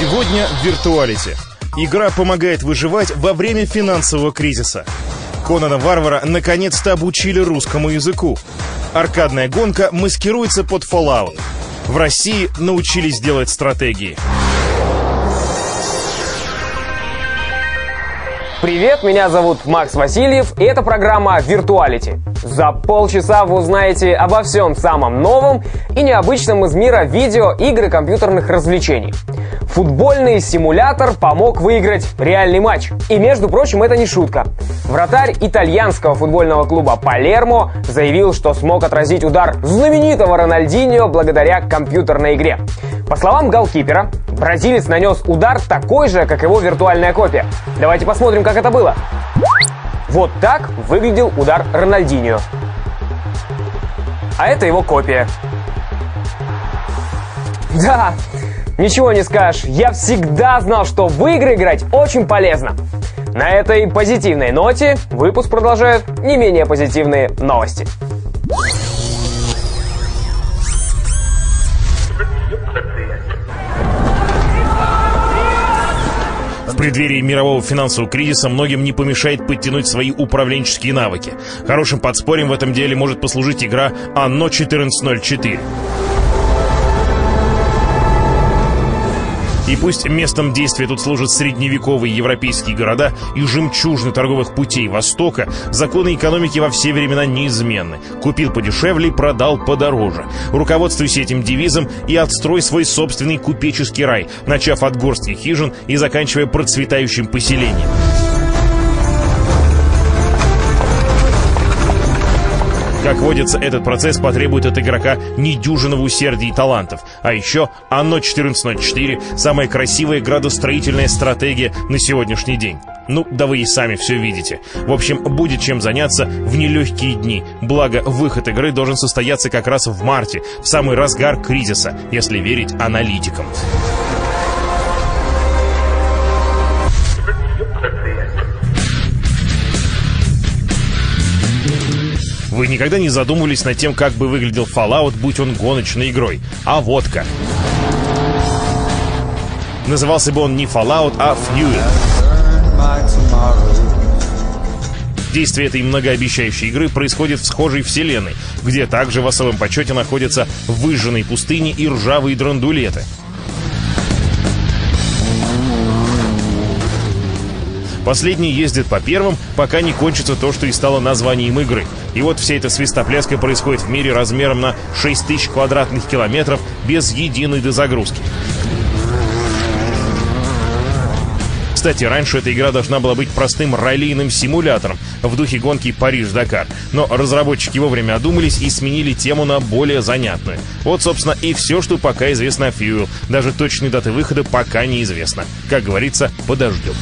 Сегодня Virtuality. Игра помогает выживать во время финансового кризиса. Конана Варвара наконец-то обучили русскому языку. Аркадная гонка маскируется под Fallout. В России научились делать стратегии. Привет, меня зовут Макс Васильев, и это программа Virtuality. За полчаса вы узнаете обо всем самом новом и необычном из мира видео, игр и компьютерных развлечений. Футбольный симулятор помог выиграть реальный матч. И, между прочим, это не шутка. Вратарь итальянского футбольного клуба Палермо заявил, что смог отразить удар знаменитого Рональдиньо благодаря компьютерной игре. По словам голкипера, бразилец нанес удар такой же, как его виртуальная копия. Давайте посмотрим, как это было. Вот так выглядел удар Рональдиньо. А это его копия. Да, ничего не скажешь. Я всегда знал, что в игры играть очень полезно. На этой позитивной ноте выпуск продолжают не менее позитивные новости. В преддверии мирового финансового кризиса многим не помешает подтянуть свои управленческие навыки. Хорошим подспорьем в этом деле может послужить игра Anno 1404. И пусть местом действия тут служат средневековые европейские города и жемчужины торговых путей Востока, законы экономики во все времена неизменны. Купил подешевле, продал подороже. Руководствуйся этим девизом и отстрой свой собственный купеческий рай, начав от горстки хижин и заканчивая процветающим поселением. Как водится, этот процесс потребует от игрока недюжинного усердия и талантов. А еще Anno 1404 – самая красивая градостроительная стратегия на сегодняшний день. Ну, да вы и сами все видите. В общем, будет чем заняться в нелегкие дни. Благо, выход игры должен состояться как раз в марте, в самый разгар кризиса, если верить аналитикам. Вы никогда не задумывались над тем, как бы выглядел Fallout, будь он гоночной игрой? А вот как. Назывался бы он не Fallout, а Fuel. Действие этой многообещающей игры происходит в схожей вселенной, где также в особом почете находятся выжженные пустыни и ржавые драндулеты. Последний ездит по первым, пока не кончится то, что и стало названием игры. И вот вся эта свистопляска происходит в мире размером на 6000 квадратных километров без единой дозагрузки. Кстати, раньше эта игра должна была быть простым раллийным симулятором в духе гонки Париж-Дакар. Но разработчики вовремя одумались и сменили тему на более занятную. Вот, собственно, и все, что пока известно о Fuel. Даже точной даты выхода пока неизвестно. Как говорится, подождем.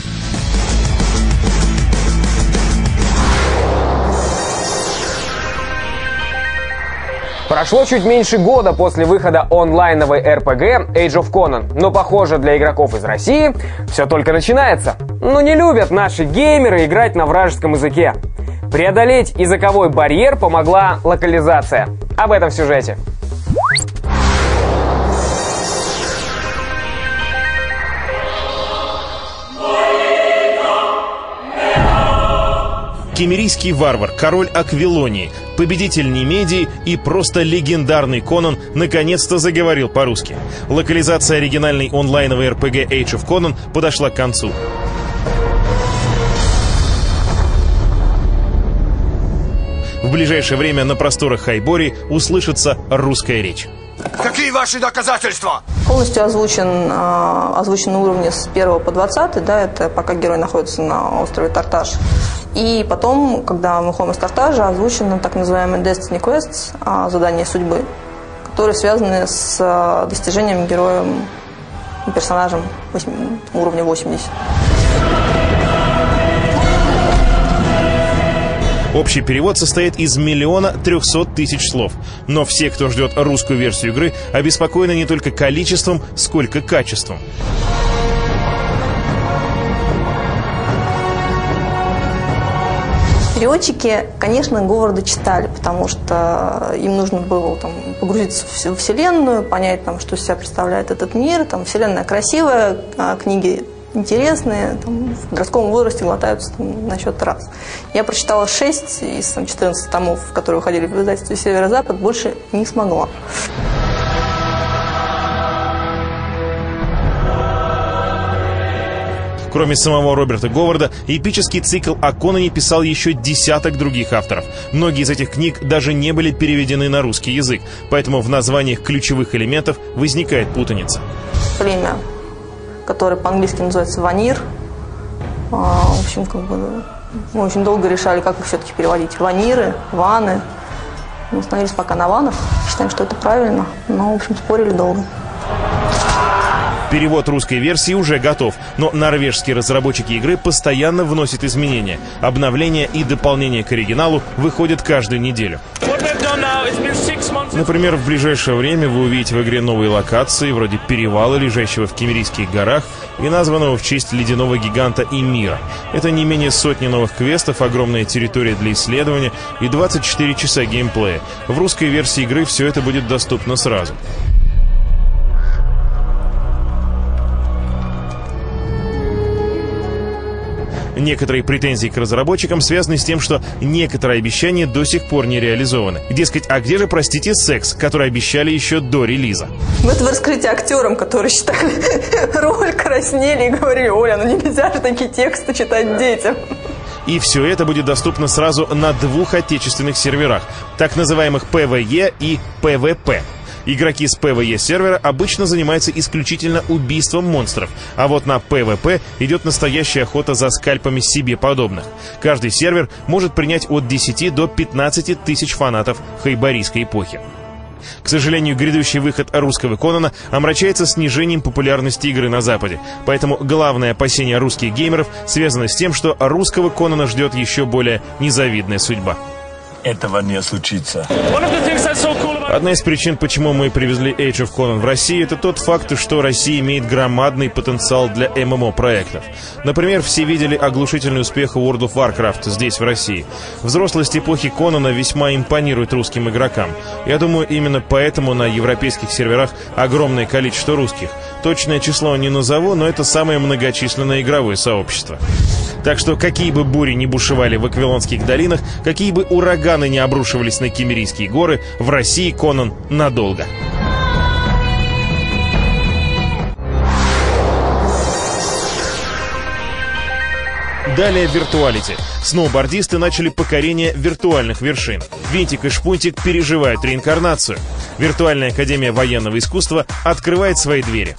Прошло чуть меньше года после выхода онлайновой RPG Age of Conan, но, похоже, для игроков из России все только начинается. Но не любят наши геймеры играть на вражеском языке. Преодолеть языковой барьер помогла локализация. Об этом в сюжете. Кемерийский варвар, король Аквилонии, победитель Немедии и просто легендарный Конан наконец-то заговорил по-русски. Локализация оригинальной онлайновой RPG Age of Conan подошла к концу. В ближайшее время на просторах Хайбори услышится русская речь. Какие ваши доказательства? Полностью озвучен на уровне с 1 по 20, да, это пока герой находится на острове Тарташ. И потом, когда мы выходим из Тартажа, озвучены так называемые Destiny Quests, задания судьбы, которые связаны с достижением героем и персонажем уровня 80. Общий перевод состоит из 1 300 000 слов. Но все, кто ждет русскую версию игры, обеспокоены не только количеством, сколько качеством. Разработчики-переводчики, конечно, Говарда читали, потому что им нужно было там погрузиться в вселенную, понять, там, что из себя представляет этот мир. Там, вселенная красивая, книги интересные, там, в подростковом возрасте глотаются там, на счет раз. Я прочитала 6 из 14 томов, которые выходили в издательстве «Северо-Запад», больше не смогла. Кроме самого Роберта Говарда, эпический цикл о Конане писал еще десяток других авторов. Многие из этих книг даже не были переведены на русский язык, поэтому в названиях ключевых элементов возникает путаница. Племя, которое по-английски называется «Ванир». В общем, мы очень долго решали, как их все-таки переводить. Ваниры, ваны. Мы остановились пока на ванах. Считаем, что это правильно, но, в общем, спорили долго. Перевод русской версии уже готов, но норвежские разработчики игры постоянно вносят изменения. Обновления и дополнения к оригиналу выходят каждую неделю. Например, в ближайшее время вы увидите в игре новые локации, вроде перевала, лежащего в Кемерийских горах и названного в честь ледяного гиганта Ymir. Это не менее сотни новых квестов, огромная территория для исследования и 24 часа геймплея. В русской версии игры все это будет доступно сразу. Некоторые претензии к разработчикам связаны с тем, что некоторые обещания до сих пор не реализованы. Дескать, а где же, простите, секс, который обещали еще до релиза? Это раскрытие актерам, которые читали роль, краснели и говорили: Оля, ну нельзя же такие тексты читать детям. И все это будет доступно сразу на 2 отечественных серверах, так называемых PvE и PvP. Игроки с PvE сервера обычно занимаются исключительно убийством монстров, а вот на PvP идет настоящая охота за скальпами себе подобных. Каждый сервер может принять от 10 до 15 тысяч фанатов хайбарийской эпохи. К сожалению, грядущий выход русского Конана омрачается снижением популярности игры на Западе. Поэтому главное опасение русских геймеров связано с тем, что русского Конана ждет еще более незавидная судьба. Этого не случится. Одна из причин, почему мы привезли Age of Conan в Россию, это тот факт, что Россия имеет громадный потенциал для ММО-проектов. Например, все видели оглушительный успех World of Warcraft здесь, в России. Взрослость эпохи Конана весьма импонирует русским игрокам. Я думаю, именно поэтому на европейских серверах огромное количество русских. Точное число не назову, но это самое многочисленное игровое сообщество. Так что какие бы бури ни бушевали в Аквилонских долинах, какие бы ураганы не обрушивались на Кемерийские горы, в России Конан надолго. Далее виртуалити. Сноубордисты начали покорение виртуальных вершин. Винтик и Шпунтик переживают реинкарнацию. Виртуальная академия военного искусства открывает свои двери.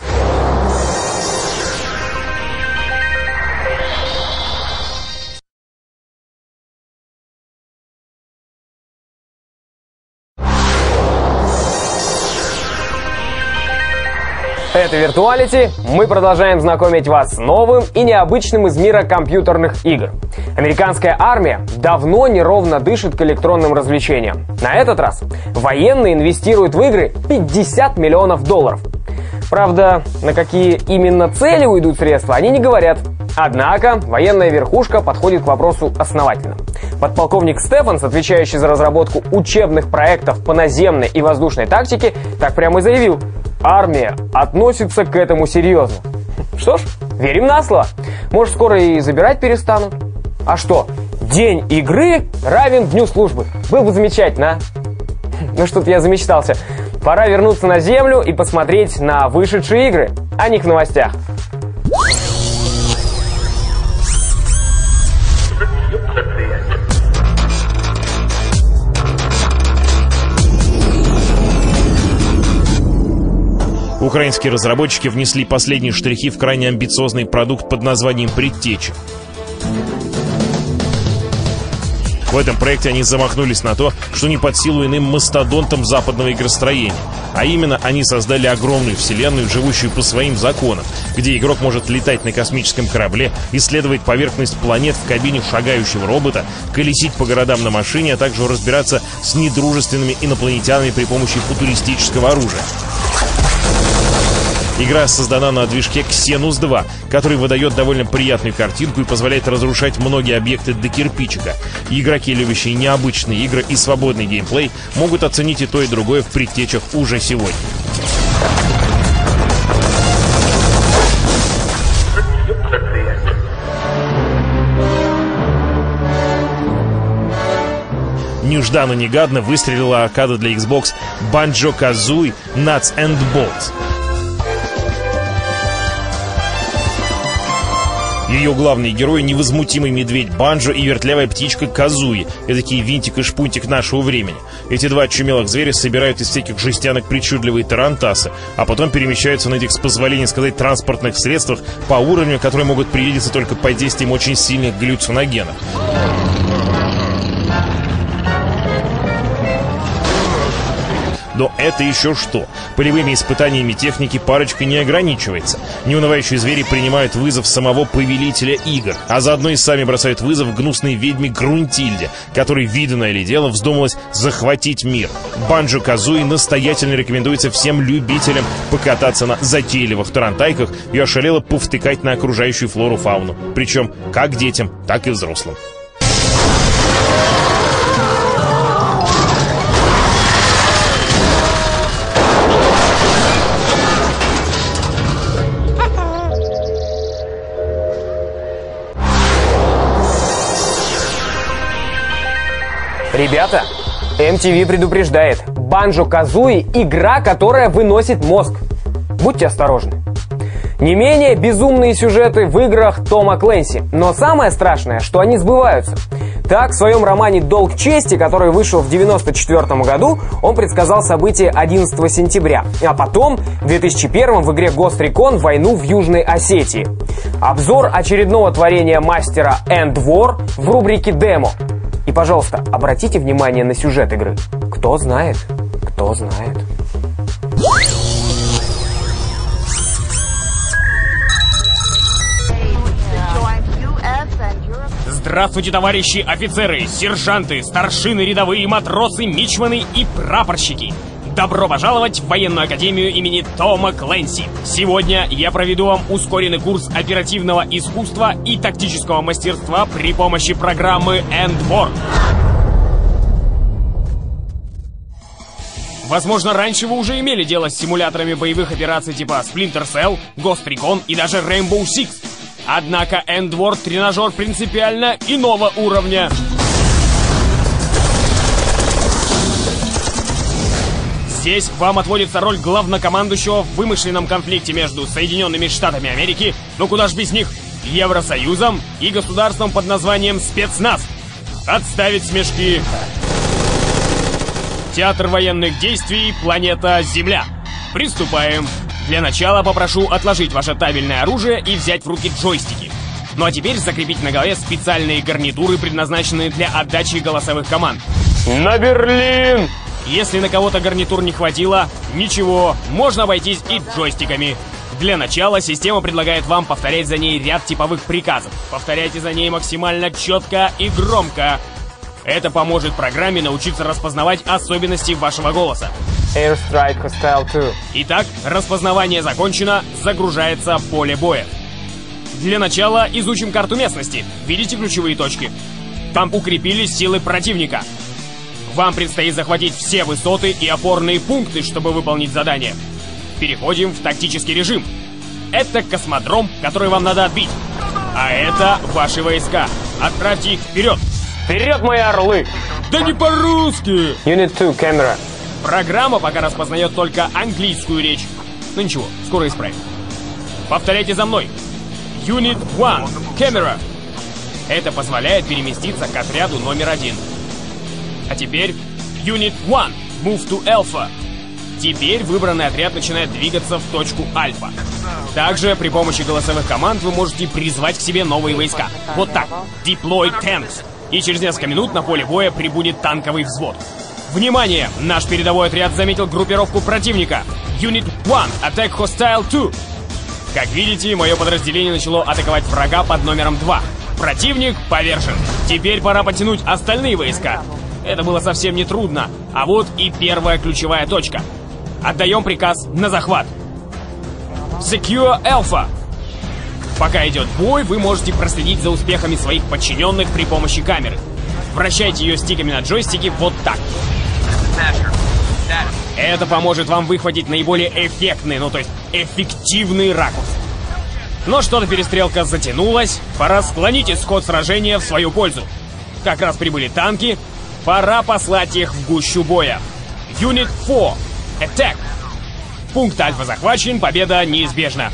Это Virtuality. Мы продолжаем знакомить вас с новым и необычным из мира компьютерных игр. Американская армия давно неровно дышит к электронным развлечениям. На этот раз военные инвестируют в игры $50 миллионов. Правда, на какие именно цели уйдут средства, они не говорят. Однако военная верхушка подходит к вопросу основательно. Подполковник Стефанс, отвечающий за разработку учебных проектов по наземной и воздушной тактике, так прямо и заявил: армия относится к этому серьезно. Что ж, верим на слово. Может, скоро и забирать перестанут. А что, день игры равен дню службы. Было бы замечательно, а? Ну что-то я замечтался. Пора вернуться на землю и посмотреть на вышедшие игры. О них в новостях. Украинские разработчики внесли последние штрихи в крайне амбициозный продукт под названием «Предтеча». В этом проекте они замахнулись на то, что не под силу иным мастодонтам западного игростроения. А именно, они создали огромную вселенную, живущую по своим законам, где игрок может летать на космическом корабле, исследовать поверхность планет в кабине шагающего робота, колесить по городам на машине, а также разбираться с недружественными инопланетянами при помощи футуристического оружия. Игра создана на движке Xenus 2, который выдает довольно приятную картинку и позволяет разрушать многие объекты до кирпичика. Игроки, любящие необычные игры и свободный геймплей, могут оценить и то, и другое в предтечах уже сегодня. Нежданно-негаданно выстрелила аркада для Xbox Banjo-Kazooie Nuts and Bolts. Ее главные герои — невозмутимый медведь Банджо и вертлявая птичка Казуи, эдакий винтик и шпунтик нашего времени. Эти два очумелых зверя собирают из всяких жестянок причудливые тарантасы, а потом перемещаются на этих, с позволения сказать, транспортных средствах по уровню, которые могут приедиться только под действием очень сильных галлюциногенов. Но это еще что? Полевыми испытаниями техники парочка не ограничивается. Неунывающие звери принимают вызов самого повелителя игр, а заодно и сами бросают вызов гнусной ведьме Грунтильде, которой, виданное ли дело, вздумалось захватить мир. Банджо-Казуи настоятельно рекомендуется всем любителям покататься на затейливых тарантайках и ошалело повтыкать на окружающую флору-фауну. Причем как детям, так и взрослым. Ребята, MTV предупреждает: Банджо-Казуи — игра, которая выносит мозг. Будьте осторожны. Не менее безумные сюжеты в играх Тома Клэнси, но самое страшное, что они сбываются. Так, в своем романе «Долг чести», который вышел в 1994 году, он предсказал события 11 сентября, а потом, в 2001 в игре Ghost Recon, войну в Южной Осетии. Обзор очередного творения мастера End War в рубрике «Демо». И, пожалуйста, обратите внимание на сюжет игры. Кто знает, кто знает. Здравствуйте, товарищи офицеры, сержанты, старшины, рядовые, матросы, мичманы и прапорщики. Добро пожаловать в военную академию имени Тома Клэнси. Сегодня я проведу вам ускоренный курс оперативного искусства и тактического мастерства при помощи программы End War. Возможно, раньше вы уже имели дело с симуляторами боевых операций типа Splinter Cell, Ghost Recon и даже Rainbow Six. Однако End War — тренажер принципиально иного уровня. Здесь вам отводится роль главнокомандующего в вымышленном конфликте между Соединенными Штатами Америки, ну куда ж без них, Евросоюзом и государством под названием Спецназ. Отставить смешки. Театр военных действий, планета Земля. Приступаем. Для начала попрошу отложить ваше табельное оружие и взять в руки джойстики. Ну а теперь закрепить на голове специальные гарнитуры, предназначенные для отдачи голосовых команд. На Берлин! Если на кого-то гарнитур не хватило, ничего, можно обойтись и джойстиками. Для начала система предлагает вам повторять за ней ряд типовых приказов. Повторяйте за ней максимально четко и громко. Это поможет программе научиться распознавать особенности вашего голоса. Airstrike Hostile 2. Итак, распознавание закончено, загружается поле боя. Для начала изучим карту местности. Видите ключевые точки? Там укрепились силы противника. Вам предстоит захватить все высоты и опорные пункты, чтобы выполнить задание. Переходим в тактический режим. Это космодром, который вам надо отбить. А это ваши войска. Отправьте их вперед. Вперед, мои орлы! Да не по-русски! Unit 2, камера. Программа пока распознает только английскую речь. Ну ничего, скоро исправим. Повторяйте за мной. Unit 1, камера. Это позволяет переместиться к отряду номер 1. А теперь Unit 1, Move to Alpha. Теперь выбранный отряд начинает двигаться в точку Альфа. Также при помощи голосовых команд вы можете призвать к себе новые войска. Вот так. Deploy Tanks. И через несколько минут на поле боя прибудет танковый взвод. Внимание! Наш передовой отряд заметил группировку противника. Unit 1, Attack Hostile 2. Как видите, мое подразделение начало атаковать врага под номером 2. Противник повержен. Теперь пора подтянуть остальные войска. Это было совсем не трудно. А вот и первая ключевая точка. Отдаем приказ на захват. Secure Alpha. Пока идет бой, вы можете проследить за успехами своих подчиненных при помощи камеры. Вращайте ее стиками на джойстике вот так. Это поможет вам выхватить наиболее эффектный, то есть эффективный ракурс. Но что-то перестрелка затянулась, пора склонить исход сражения в свою пользу. Как раз прибыли танки, пора послать их в гущу боя. Unit 4. Attack. Пункт Альфа захвачен, победа неизбежна.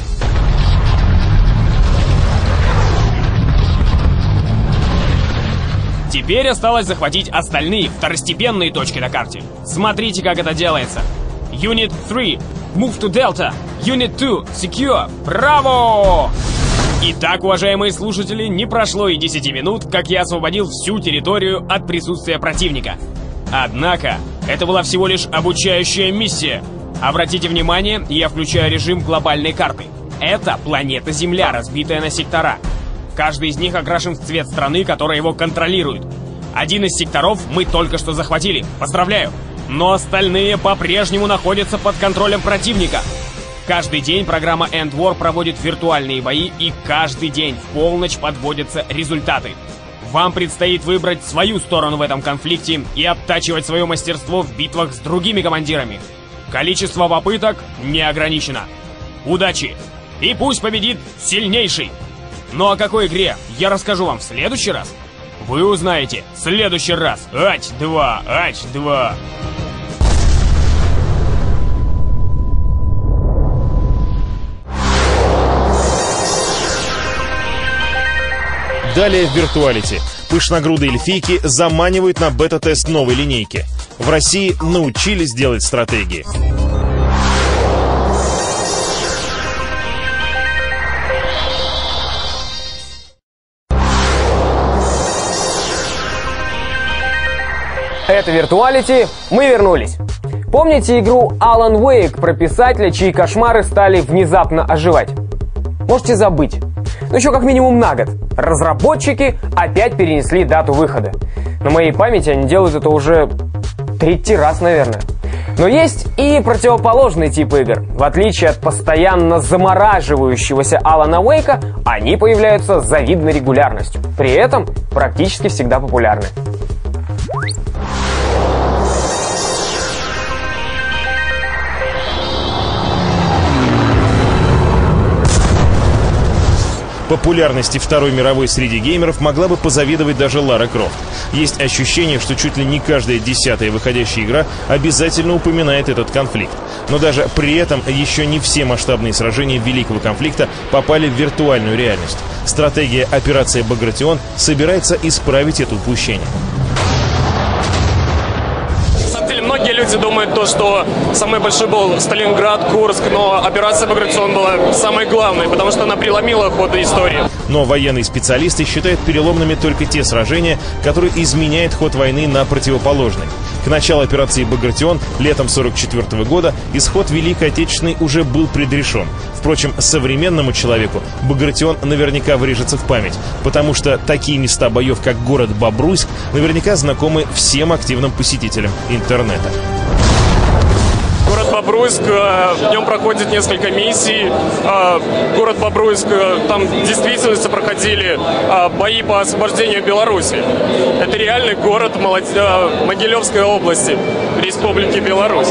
Теперь осталось захватить остальные второстепенные точки на карте. Смотрите, как это делается. Unit 3. Move to Delta. Unit 2. Secure. Браво! Итак, уважаемые слушатели, не прошло и 10 минут, как я освободил всю территорию от присутствия противника. Однако, это была всего лишь обучающая миссия. Обратите внимание, я включаю режим глобальной карты. Это планета Земля, разбитая на сектора. Каждый из них окрашен в цвет страны, которая его контролирует. Один из секторов мы только что захватили. Поздравляю! Но остальные по-прежнему находятся под контролем противника. Каждый день программа End War проводит виртуальные бои, и каждый день в полночь подводятся результаты. Вам предстоит выбрать свою сторону в этом конфликте и обтачивать свое мастерство в битвах с другими командирами. Количество попыток не ограничено. Удачи! И пусть победит сильнейший! Ну о какой игре я расскажу вам в следующий раз. Вы узнаете в следующий раз. Ач-2, Ач-2. Далее в Virtuality. Пышногрудые эльфийки заманивают на бета-тест новой линейки. В России научились делать стратегии. Это Virtuality, мы вернулись. Помните игру Alan Wake про писателя, чьи кошмары стали внезапно оживать? Можете забыть. Ну еще как минимум на год. Разработчики опять перенесли дату выхода. На моей памяти они делают это уже 3-й раз, наверное. Но есть и противоположный тип игр. В отличие от постоянно замораживающегося Алана Уэйка, они появляются с завидной регулярностью. При этом практически всегда популярны. Популярности Второй мировой среди геймеров могла бы позавидовать даже Лара Крофт. Есть ощущение, что чуть ли не каждая 10-я выходящая игра обязательно упоминает этот конфликт. Но даже при этом еще не все масштабные сражения Великого конфликта попали в виртуальную реальность. Стратегия «Операция Багратион» собирается исправить это упущение. Многие люди думают, что самый большой был Сталинград, Курск, но операция Багратион была самой главной, потому что она преломила ход истории. Но военные специалисты считают переломными только те сражения, которые изменяют ход войны на противоположный. К началу операции Багратион летом 1944 года исход Великой Отечественной уже был предрешен. Впрочем, современному человеку Багратион наверняка врежется в память, потому что такие места боев, как город Бобруйск, наверняка знакомы всем активным посетителям интернета. Город Бобруйск, в нем проходит несколько миссий. Город Бобруйск, там действительно проходили бои по освобождению Беларуси. Это реальный город Могилевской области, Республики Беларусь.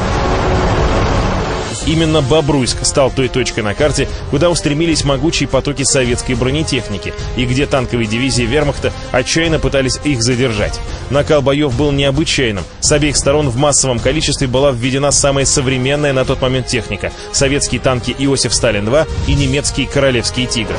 Именно Бобруйск стал той точкой на карте, куда устремились могучие потоки советской бронетехники и где танковые дивизии вермахта отчаянно пытались их задержать. Накал боев был необычайным. С обеих сторон в массовом количестве была введена самая современная на тот момент техника — советские танки Иосиф Сталин-2 и немецкие королевские «Тигры».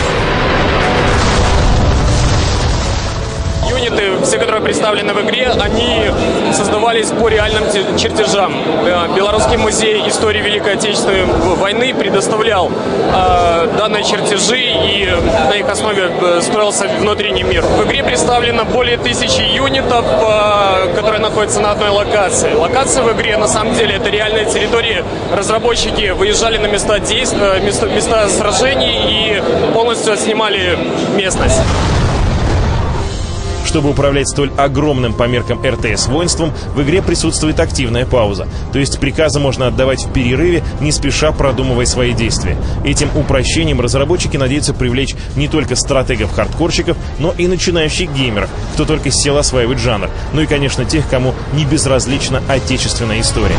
Все, которые представлены в игре, они создавались по реальным чертежам. Белорусский музей истории Великой Отечественной войны предоставлял данные чертежи, и на их основе строился внутренний мир. В игре представлено более 1000 юнитов, которые находятся на одной локации. Локации в игре, на самом деле, это реальные территории. Разработчики выезжали на места действия, места сражений и полностью снимали местность. Чтобы управлять столь огромным по меркам РТС воинством, в игре присутствует активная пауза. То есть приказы можно отдавать в перерыве, не спеша продумывая свои действия. Этим упрощением разработчики надеются привлечь не только стратегов-хардкорщиков, но и начинающих геймеров, кто только сел осваивать жанр. Ну и, конечно, тех, кому не безразлична отечественная история.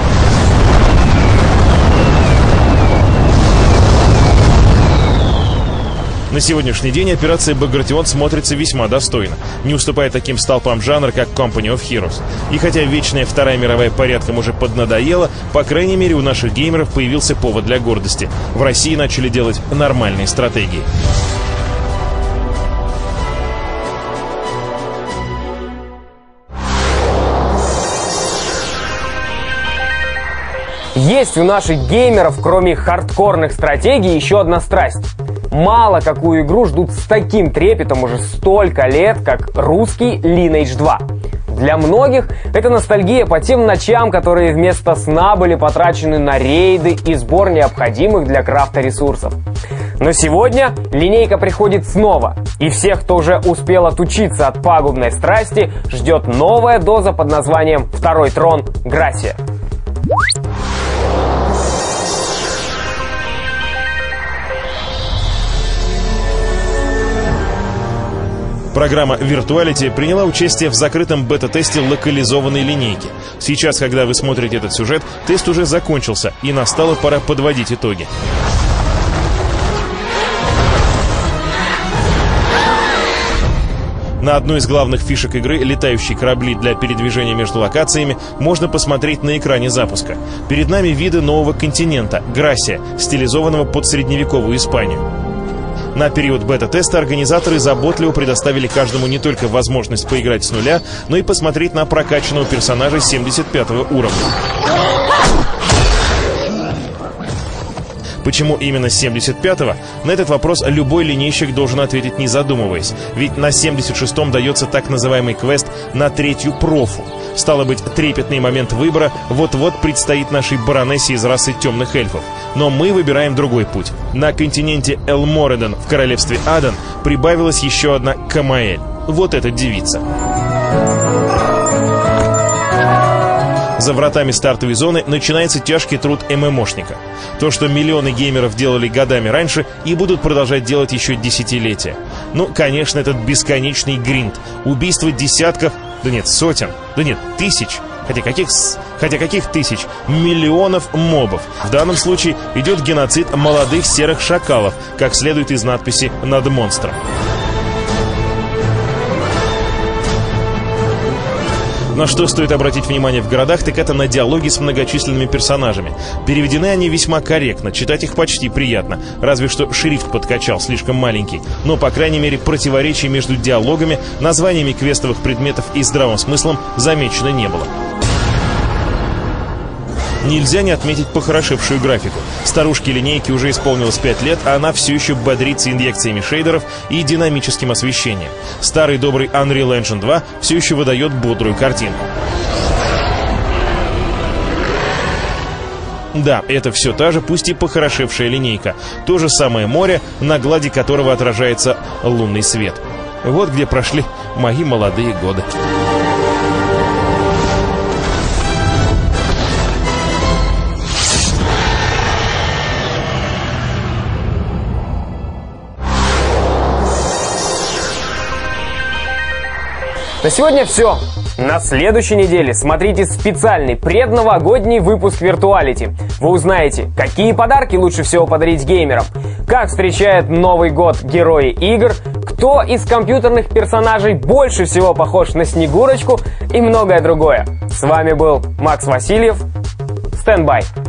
На сегодняшний день операция «Багратион» смотрится весьма достойно, не уступая таким столпам жанра, как Company of Heroes. И хотя вечная Вторая мировая порядком уже поднадоела, по крайней мере у наших геймеров появился повод для гордости. В России начали делать нормальные стратегии. Есть у наших геймеров, кроме хардкорных стратегий, еще одна страсть. Мало какую игру ждут с таким трепетом уже столько лет, как русский Lineage 2. Для многих это ностальгия по тем ночам, которые вместо сна были потрачены на рейды и сбор необходимых для крафта ресурсов. Но сегодня линейка приходит снова, и всех, кто уже успел отучиться от пагубной страсти, ждет новая доза под названием «Второй трон. Грасия». Программа Virtuality приняла участие в закрытом бета-тесте локализованной линейки. Сейчас, когда вы смотрите этот сюжет, тест уже закончился, и настала пора подводить итоги. На одной из главных фишек игры, летающие корабли для передвижения между локациями, можно посмотреть на экране запуска. Перед нами виды нового континента – Грасия, стилизованного под средневековую Испанию. На период бета-теста организаторы заботливо предоставили каждому не только возможность поиграть с нуля, но и посмотреть на прокачанного персонажа 75 уровня. Почему именно 75-го? На этот вопрос любой линейщик должен ответить, не задумываясь. Ведь на 76-м дается так называемый квест на третью профу. Стало быть, трепетный момент выбора вот-вот предстоит нашей баронессе из расы темных эльфов. Но мы выбираем другой путь. На континенте Элмореден в королевстве Адан прибавилась еще одна Камаэль. Вот эта девица. За вратами стартовой зоны начинается тяжкий труд ММОшника. То, что миллионы геймеров делали годами раньше, и будут продолжать делать еще десятилетия. Ну, конечно, этот бесконечный гринд. Убийство десятков, да нет, сотен, да нет, тысяч. Хотя каких тысяч? Миллионов мобов. В данном случае идет геноцид молодых серых шакалов, как следует из надписи над монстром. На что стоит обратить внимание в городах, так это на диалоги с многочисленными персонажами. Переведены они весьма корректно, читать их почти приятно, разве что шрифт подкачал, слишком маленький. Но, по крайней мере, противоречий между диалогами, названиями квестовых предметов и здравым смыслом замечено не было. Нельзя не отметить похорошевшую графику. Старушке линейки уже исполнилось 5 лет, а она все еще бодрится инъекциями шейдеров и динамическим освещением. Старый добрый Unreal Engine 2 все еще выдает бодрую картинку. Да, это все та же, пусть и похорошевшая линейка. То же самое море, на глади которого отражается лунный свет. Вот где прошли мои молодые годы. На сегодня все. На следующей неделе смотрите специальный предновогодний выпуск Virtuality. Вы узнаете, какие подарки лучше всего подарить геймерам, как встречают Новый год герои игр, кто из компьютерных персонажей больше всего похож на Снегурочку и многое другое. С вами был Макс Васильев. Стендбай.